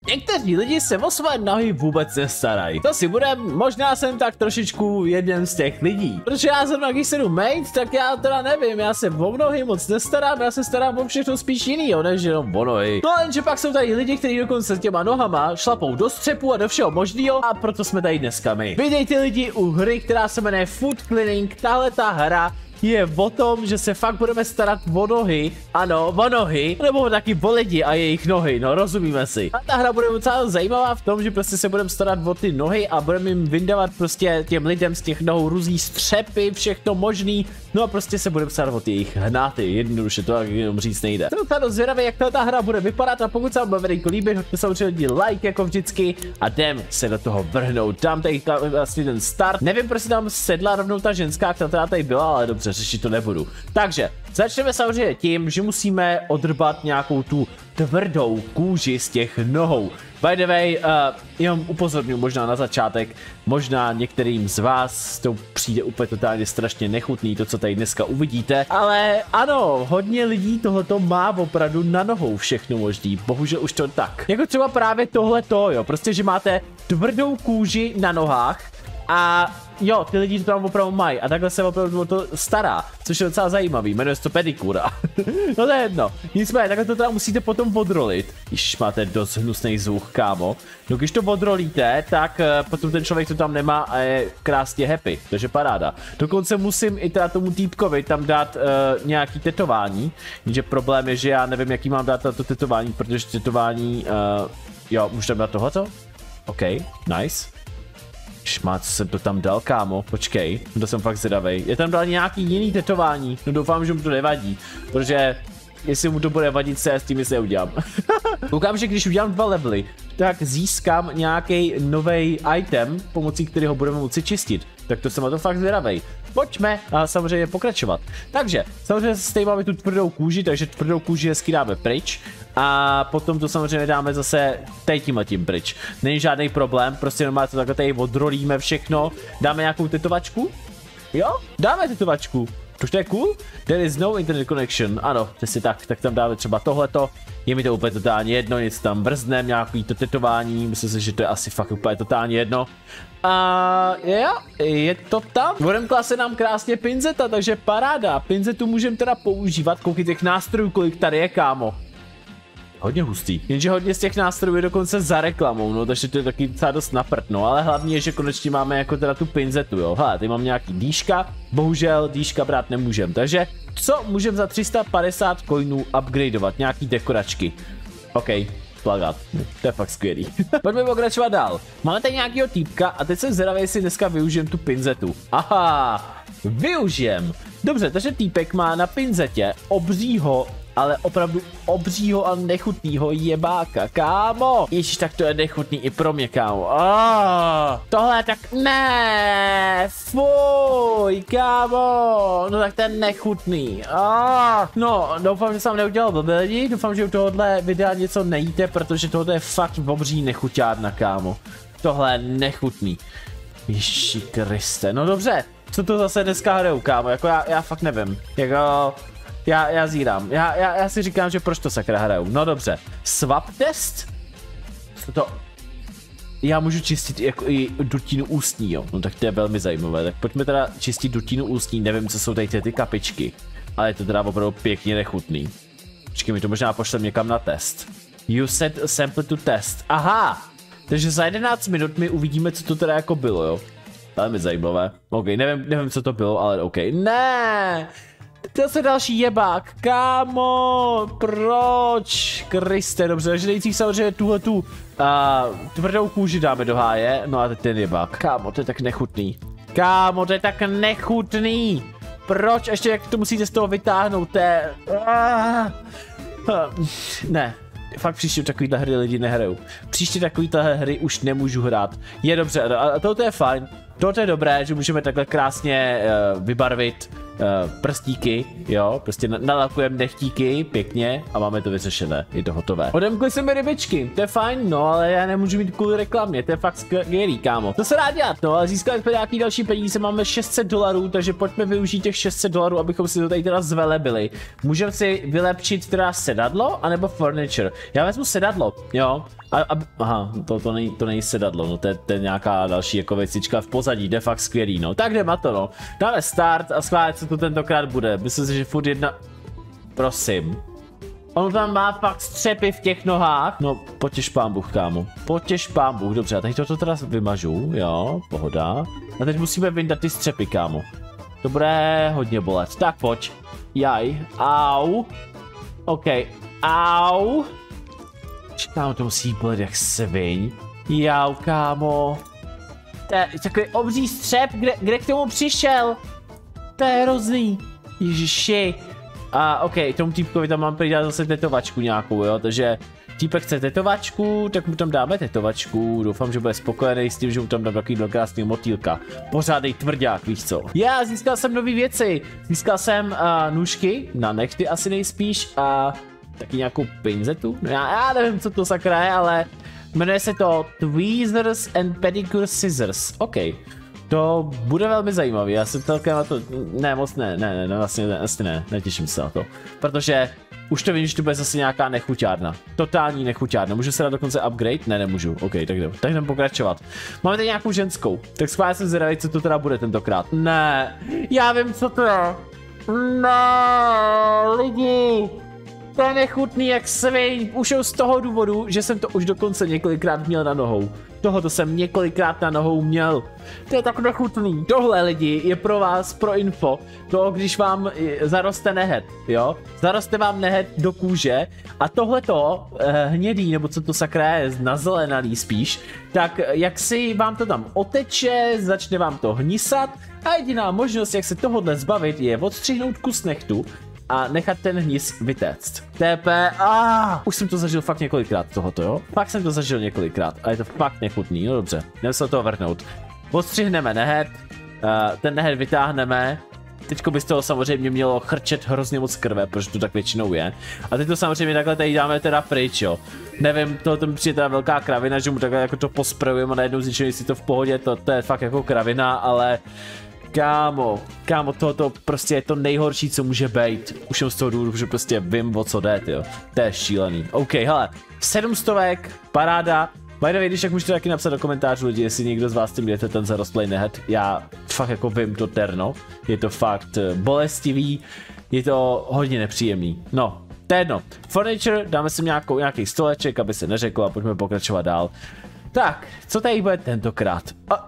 Někteří lidi se o své nohy vůbec nestarají. To si budem, možná jsem tak trošičku jeden z těch lidí. Protože já jsem když se jdu mate, tak já teda nevím, já se o nohy moc nestarám, já se starám o všechno spíš jinýho, než jenom o nohy. No jenže pak jsou tady lidi, kteří dokonce s těma nohama šlapou do střepu a do všeho možného a proto jsme tady dneska my. Vydejte lidi u hry, která se jmenuje Foot Cleaning. Tahle ta hra je o tom, že se fakt budeme starat o nohy, ano, o nohy, nebo taky o lidi a jejich nohy, no rozumíme si. A ta hra bude docela zajímavá v tom, že prostě se budeme starat o ty nohy a budeme jim vyndávat prostě těm lidem z těch nohou různý střepy, všechno možný, no a prostě se budeme starat o ty jejich hnáty, jednoduše to tak jenom říct nejde. Jsem docela zvědavý, jak ta hra bude vypadat a pokud se vám bude líbit, hoďte samozřejmě like jako vždycky a jdem se do toho vrhnout. Dám tady vlastně ten start, nevím, proč tam sedla rovnou ta ženská, která tady byla, ale dobře, řešit to nebudu. Takže začneme samozřejmě tím, že musíme odrbat nějakou tu tvrdou kůži z těch nohou. By the way, jenom upozorňuji možná na začátek, možná některým z vás to přijde úplně totálně strašně nechutný, to co tady dneska uvidíte, ale ano, hodně lidí tohleto má opravdu na nohou všechno možný, bohužel už to tak. Jako třeba právě tohleto, jo, prostě, že máte tvrdou kůži na nohách a jo, ty lidi to tam opravdu mají a takhle se opravdu o to stará, což je docela zajímavý, jmenuje se to pedikura. No to je jedno, nicméně, takhle to teda musíte potom odrolit, když máte dost hnusný zvuk, kámo. No když to odrolíte, tak potom ten člověk to tam nemá a je krásně happy, takže paráda. Dokonce musím i teda tomu týpkovi tam dát nějaký tetování, jenže problém je, že já nevím, jaký mám dát na to tetování, protože tetování, jo, můžu tam dát tohleto? OK, nice. Šmát, co jsem to tam dal, kámo, počkej, to jsem fakt zvědavej. Je tam dal nějaký jiný tetování, no doufám, že mu to nevadí, protože jestli mu to bude vadit, se já s tím nic neudělám. Koukám, že když udělám 2 levely, tak získám nějaký nový item, pomocí kterého budeme moci čistit. Tak to jsem na to fakt zvědavej. Pojďme a samozřejmě pokračovat. Takže, samozřejmě stejně máme tu tvrdou kůži, takže tvrdou kůži hezky dáme pryč. A potom to samozřejmě dáme zase tady tímhletím pryč. Není žádný problém, prostě normálně to takhle tady odrolíme všechno. Dáme nějakou tetovačku? Jo, dáme tetovačku. To je cool? There is no internet connection. Ano, přesně tak tam dáme třeba tohleto. Je mi to úplně totálně jedno, něco tam brzdnem, nějaký to tetování, myslím si, že to je asi fakt úplně totálně jedno. A jo, je to tam. V Warem klase nám krásně pinzeta, takže paráda. Pinzetu můžeme teda používat, koukej těch nástrojů, kolik tady je, kámo. Hodně hustý. Jenže hodně z těch nástrojů je dokonce za reklamou, no, takže to je taky docela dost naprt, no, ale hlavně je, že konečně máme jako teda tu pinzetu, jo. Hele, tady mám nějaký dýška, bohužel dýška brát nemůžem, takže co můžem za 350 coinů upgradeovat? Nějaký dekoračky. OK, plagát, to je fakt skvělý. Pojďme pokračovat dál. Máme tady nějakýho týpka a teď jsem zvědavý, jestli dneska využijem tu pinzetu. Aha, využijem. Dobře, takže týpek má na pinzetě obřího, ale opravdu obřího a nechutnýho jebáka, kámo. Ježiš, tak to je nechutný i pro mě, kámo. Tohle tak ne, fuj, kámo. No tak to je nechutný. No, doufám, že jsem neudělal blbě lidi, doufám, že u tohohle videa něco nejíte, protože tohle je fakt obří nechuťárna, kámo. Tohle je nechutný. Ježiši Kriste, no dobře. Co to zase dneska hraju, kámo, jako já fakt nevím, jako... Já zírám. Já si říkám, že proč to sakra hraju. No dobře. Swap test? Co to? Já můžu čistit jako i dutinu ústní, jo. No tak to je velmi zajímavé. Tak pojďme teda čistit dutinu ústní. Nevím, co jsou tady ty kapičky. Ale je to teda opravdu pěkně nechutný. Počkej, mi to možná pošlem někam na test. You set a sample to test. Aha! Takže za 11 minut my uvidíme, co to teda jako bylo, jo. Velmi zajímavé. OK, nevím, co to bylo, ale OK. Ne! To je další jebák, kámo, proč, Kriste, dobře, takže nejdřív samozřejmě tuhletu tvrdou kůži dáme do háje, no a teď ten jebák, kámo, to je tak nechutný, kámo, to je tak nechutný, proč, ještě jak to musíte z toho vytáhnout, to je, ne. Fakt příště takovýhle hry lidi nehrajou. Příště takovýhle hry už nemůžu hrát. Je dobře, a tohle je fajn. To je dobré, že můžeme takhle krásně vybarvit prstíky, jo, prostě nalakujeme nechtíky pěkně a máme to vyřešené, je to hotové. Odemkli se mi rybičky, to je fajn, no, ale já nemůžu mít kvůli reklamě, to je fakt skvělý, kámo. To se dá dělat, no, ale získali jsme nějaký další peníze, máme $600, takže pojďme využít těch $600, abychom si to tady teda zvelebili. Můžeme si vylepšit teda sedadlo, anebo furniture. Já vezmu sedadlo, jo. Aha, to není sedadlo, no to je nějaká další jako věcička v pozadí, jde fakt skvělý, no. Tak jdeme na to, no. Dáme start a schválit, co to tentokrát bude. Myslím si, že furt jedna... Prosím. On tam má fakt střepy v těch nohách. No, potěš pán Bůh, kámo. Potěš pán Bůh, dobře, a teď toto teda vymažu, jo, pohoda. A teď musíme vyndat ty střepy, kámo. To bude hodně bolet. Tak pojď. Jaj, au. OK, au. Kámo, to musí bolet jak sviň. Jau, kámo. To je takový obří střep, kde k tomu přišel? To je hrozný. Ježiši. A OK, tomu týpkovi tam mám přidat zase tetovačku nějakou, jo, takže týpek chce tetovačku, tak mu tam dáme tetovačku, doufám, že bude spokojený s tím, že mu tam dám takovýhle krásný motýlka. Pořádej tvrdák, víš co. Já získal jsem nové věci, získal jsem nůžky, na nechty asi nejspíš a taky nějakou pinzetu, no já nevím, co to sakra je, ale jmenuje se to Tweezers and Pedicure Scissors, OK. To bude velmi zajímavý, já se celkem na to, ne moc ne, vlastně ne, netěším se na to, protože už to vím, že to bude zase nějaká nechuťárna, totální nechuťárna, můžu se dát dokonce upgrade? Ne, nemůžu, OK, tak jdem pokračovat. Máme tady nějakou ženskou, tak schválně jsem zvědavý, co to teda bude tentokrát. Ne, já vím, co to je. Ne, lidi. To je nechutný jak sviň, už z toho důvodu, že jsem to už dokonce několikrát měl na nohou. Tohoto jsem několikrát na nohou měl. To je tak nechutný. Tohle lidi je pro vás, pro info, to když vám zaroste nehet, jo? Zaroste vám nehet do kůže a tohleto hnědý, nebo co to sakra je, nazelenalý spíš, tak jak si vám to tam oteče, začne vám to hnisat a jediná možnost, jak se tohodle zbavit, je odstřihnout kus nechtu a nechat ten hnis vytéct. TP, už jsem to zažil fakt několikrát tohoto, jo? Fakt jsem to zažil několikrát a je to fakt nechutný, no dobře, jdeme se toho vrhnout. Odstřihneme nehet, ten nehet vytáhneme, teďko by z toho samozřejmě mělo chrčet hrozně moc krve, protože to tak většinou je. A teď to samozřejmě takhle tady dáme teda pryč, jo. Nevím, to mi přijde teda velká kravina, že mu takhle jako to posprejujeme a najednou zjišťuji, jestli to v pohodě, to je fakt jako kravina, ale... Kámo, tohoto prostě je to nejhorší, co může být. Už jsem z toho důvodu, že prostě vím, o co jde, jo. To je šílený. OK, hele, 700, paráda. By the way, když tak můžete taky napsat do komentářů lidi, jestli někdo z vás tím jdete ten zarostlej nehet. Já fakt jako vím to terno. Je to fakt bolestivý, je to hodně nepříjemný. No, to je jedno. Furniture, dáme si nějaký stoleček, aby se neřeklo a pojďme pokračovat dál. Tak, co tady bude tentokrát?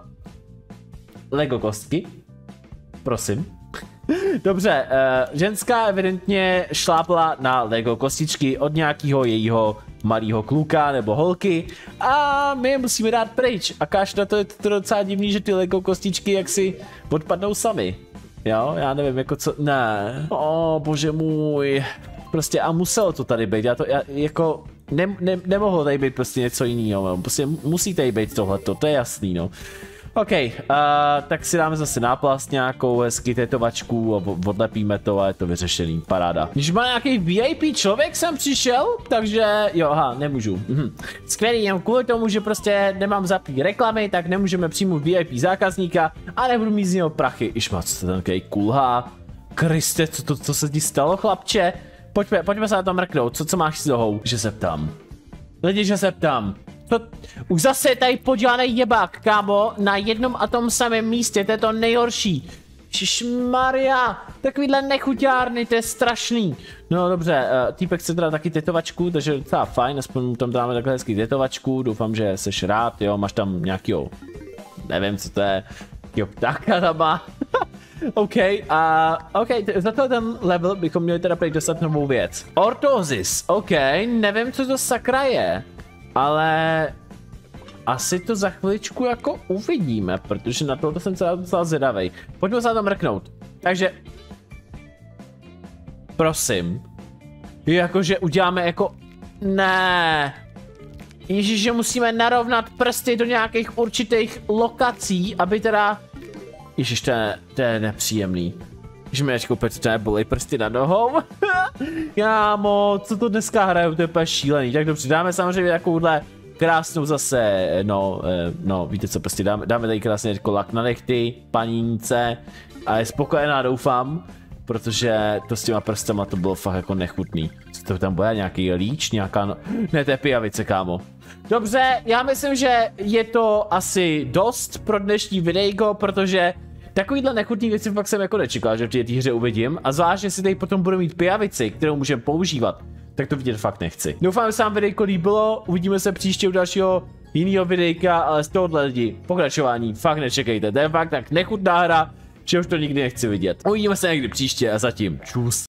Lego kostky. Prosím. Dobře, ženská evidentně šlápla na Lego kostičky od nějakého jejího malého kluka nebo holky a my je musíme dát pryč. A káž na to je to docela divný, že ty Lego kostičky jaksi odpadnou sami. Jo, já nevím, jako co, ne. Bože můj. Prostě a muselo to tady být, já jako nemohlo tady být prostě něco jiného, prostě musí tady být tohleto, to je jasný, no. OK, tak si dáme zase náplast nějakou hezky tetovačku a odlepíme to a je to vyřešený, paráda. Když má nějaký VIP člověk sem přišel, takže jo, aha, nemůžu. Skvělý, jenom kvůli tomu, že prostě nemám zapít reklamy, tak nemůžeme přijmout VIP zákazníka a nebudu mít z něho prachy. Išma, co to ten kulhá? Kriste, co se ti stalo, chlapče? Pojďme se na to mrknout, co máš s nohou? Že se ptám. Lidi, že se ptám. Už zase je tady podělaný jebák, kámo, na jednom a tom samém místě, to je to nejhorší. Šišmarja, takovýhle nechuťárny, to je strašný. No dobře, týpek chce teda taky tetovačku, takže je docela fajn, aspoň mu tam dáme takhle hezký tetovačku, doufám, že seš rád, jo, máš tam nějakýho, nevím co to je, jo, ptáka tam má. OK, za ten level bychom měli teda prý dostat novou věc. Orthosis, OK, nevím co to sakra je. Ale asi to za chviličku jako uvidíme, protože na tohle jsem docela zvědavej. Pojďme se na to mrknout. Takže... Prosím. Jakože uděláme jako... Ne. Ježíš, že musíme narovnat prsty do nějakých určitých lokací, aby teda... Ježíš, to je nepříjemný. Že mi ještě opět to nebolej prsty na nohou. Jámo, co to dneska hraju, to je úplně šílený. Tak dobře, dáme samozřejmě takovouhle krásnou zase, no, víte co, prostě dáme tady krásně jako lak na nechty, panínice a je spokojená, doufám, protože to s těma prstama to bylo fakt jako nechutný. Co to tam bude, nějaký líč, nějaká, no... Ne, to je pijavice, kámo. Dobře, já myslím, že je to asi dost pro dnešní videjko, protože takovýhle nechutný věci fakt jsem jako nečekal, že v té hře uvidím, a zvlášť, že si tady potom budu mít pijavici, kterou můžeme používat, tak to vidět fakt nechci. Doufám, že se vám videjko líbilo, uvidíme se příště u dalšího jiného videjka, ale z tohohle lidi pokračování fakt nečekejte, to je fakt tak nechutná hra, že už to nikdy nechci vidět. Uvidíme se někdy příště a zatím čus.